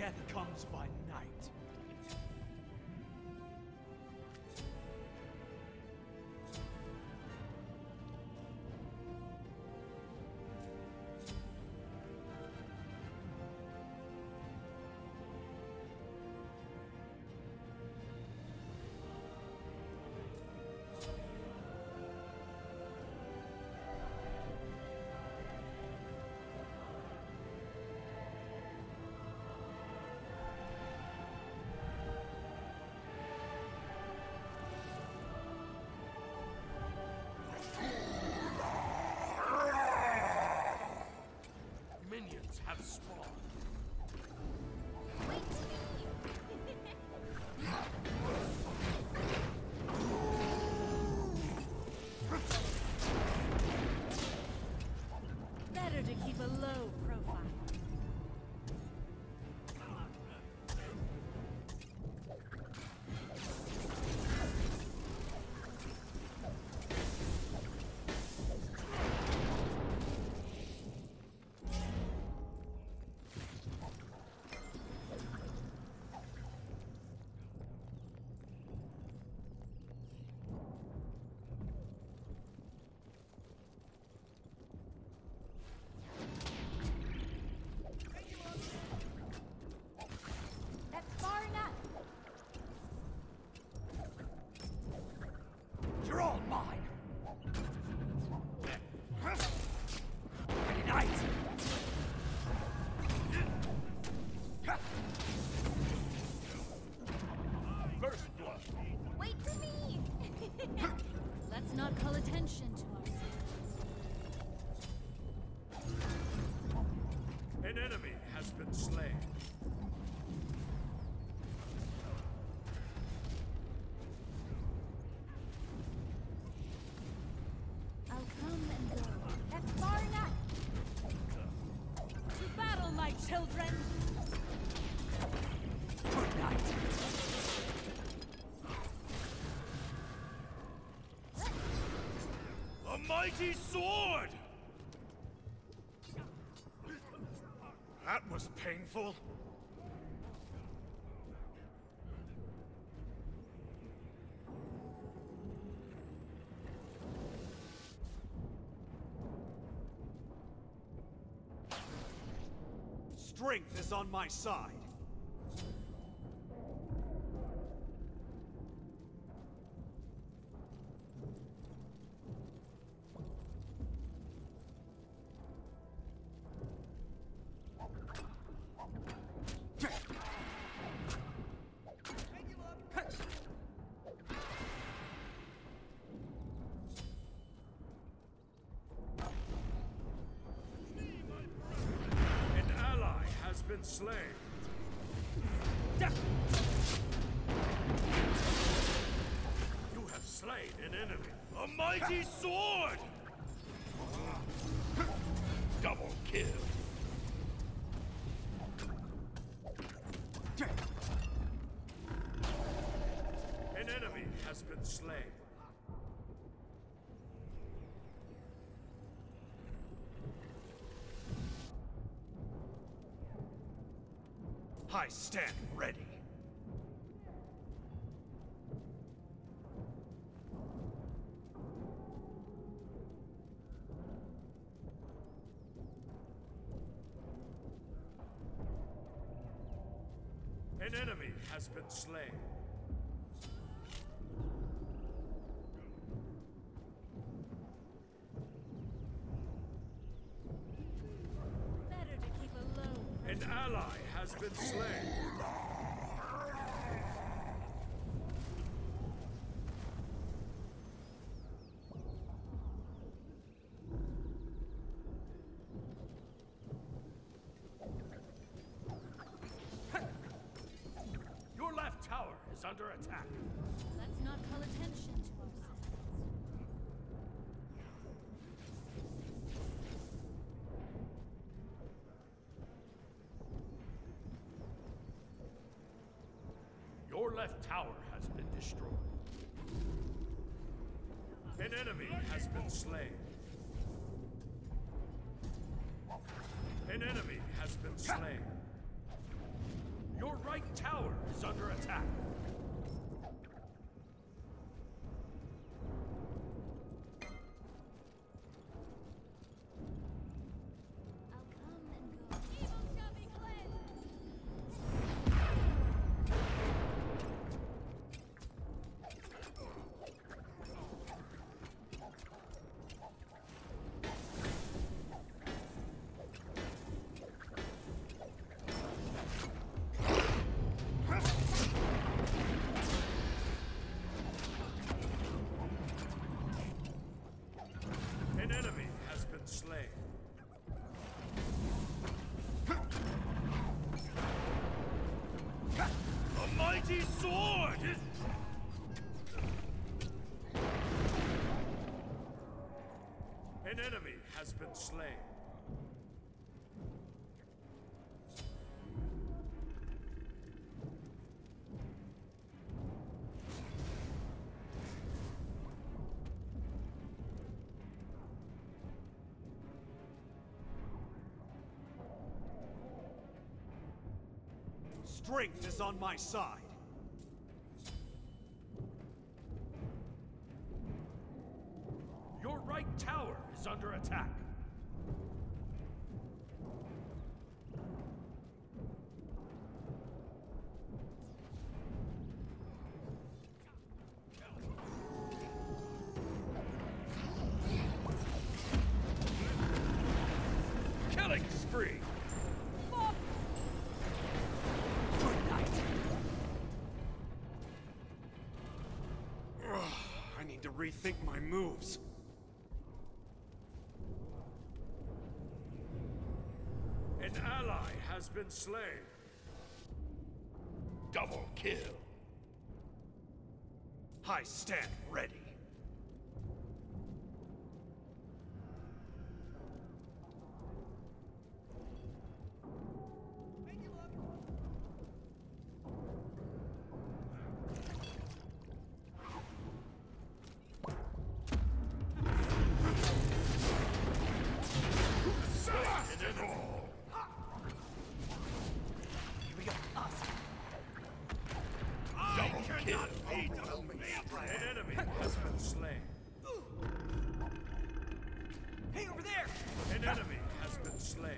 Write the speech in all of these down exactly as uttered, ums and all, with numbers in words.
Death comes by night. Minions have spawned. Wait! Better to keep a low profile. You're all mine! Ignite! First blood. Wait for me! Let's not call attention to ourselves. An enemy has been slain. I'll come and go. That's far enough! To battle, my children! Good night! A mighty sword! That was painful. Strength is on my side. Been slain. You have slain an enemy. A mighty sword! Double kill. An enemy has been slain. I stand ready. An enemy has been slain. Better to keep a low. An ally has been slain. Your left tower is under attack. Let's not call attention to ourselves. Your left tower has been destroyed. An enemy has been slain. An enemy has been slain. Your right tower is under attack. I'll come and go. Evil shall be cleansed! An enemy has been slain. A mighty sword! An enemy has been slain. Strength is on my side. Your right tower is under attack. Killing spree! Good night. Ugh, I need to rethink my moves. An ally has been slain. Double kill. I stand ready. Here we go. Us. I cannot be defeated. An enemy has been slain. Hey, over there! An enemy has been slain.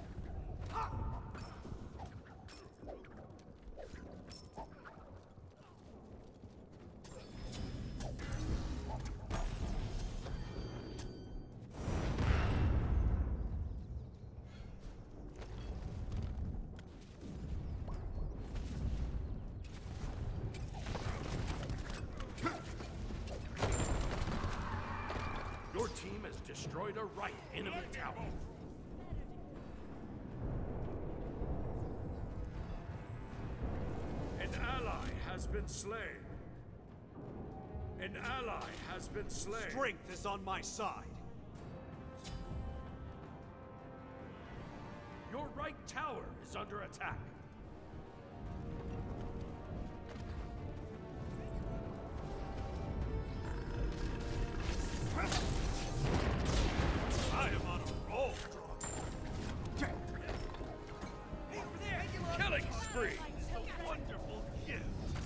Your team has destroyed a right enemy tower. An ally has been slain. An ally has been slain. Strength is on my side. Your right tower is under attack. I am on a roll. Hey, over there! Killing spree. A wonderful gift.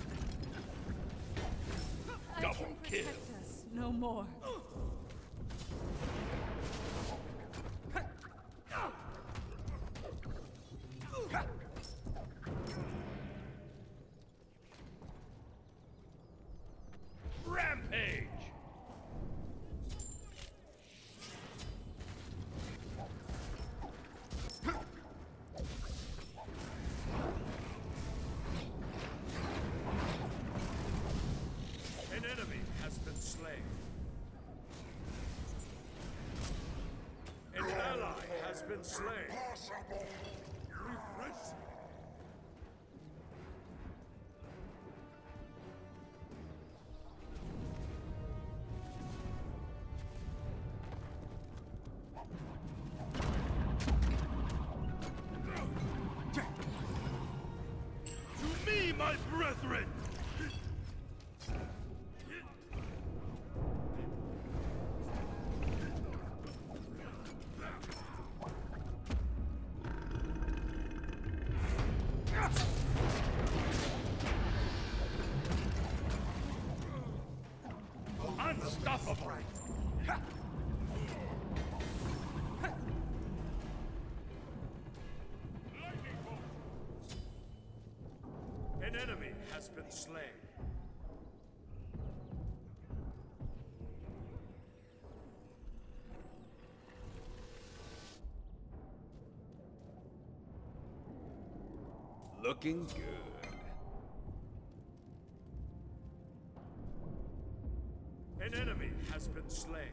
I Double can kill. protect us no more. Rampage. An enemy has been slain. An ally has been slain. Refresh. To me, my brethren! been slain. Looking good. An enemy has been slain.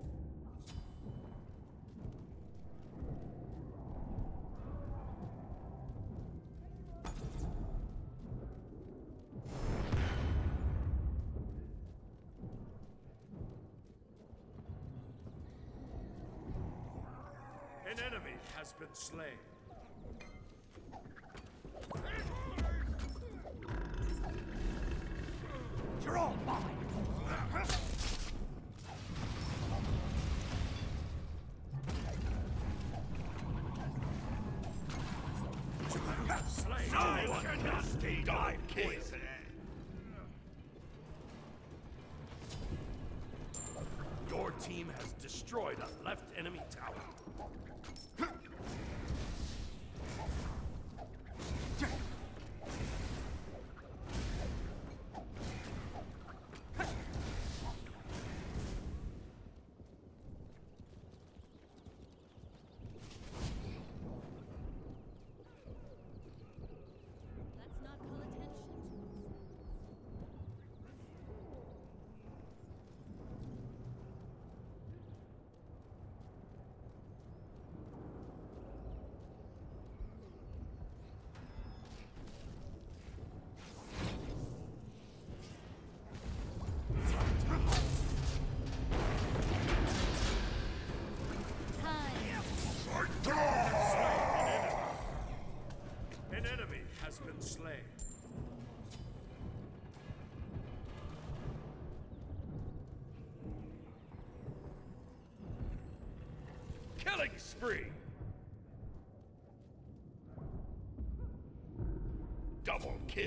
An enemy has been slain. You're all mine! Slain. Someone cannot be my king! Your team has destroyed a left enemy tower. Let's not call attention to An enemy has been slain. Killing spree. Double kill!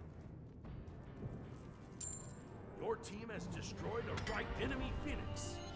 Your team has destroyed a right enemy phoenix.